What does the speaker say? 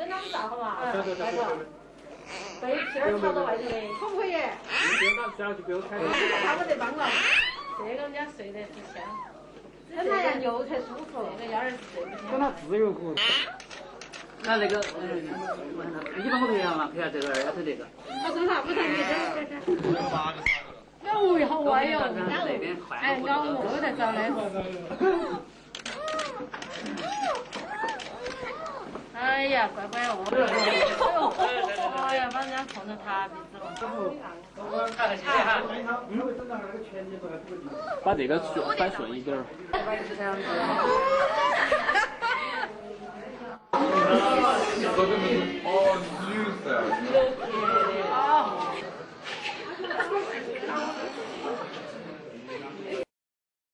等两站好嘛？ 走。 被气儿朝到外头的。 可不可以？ 不用拿下去给我开。 他们得帮了。 这个人家睡得是香。 跟他研究才舒服。 这个丫儿睡不香。 跟他自由活。那个，你帮我陪下嘛，陪下这个二丫头这个。 他说啥？不谈别的。哦，好歪哟！哎，咬我在找嘞。 哎呀，乖乖哦！哎呀，把人家碰到塌鼻子了。 把这个摆顺一点儿。 哦。